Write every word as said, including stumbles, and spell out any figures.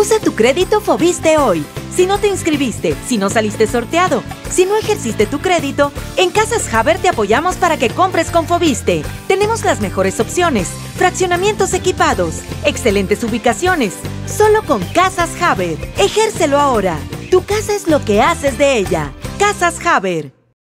Usa tu crédito Foviste hoy. Si no te inscribiste, si no saliste sorteado, si no ejerciste tu crédito, en Casas Haber te apoyamos para que compres con Foviste. Tenemos las mejores opciones, fraccionamientos equipados, excelentes ubicaciones. Solo con Casas Haber. Ejércelo ahora. Tu casa es lo que haces de ella. Casas Haber.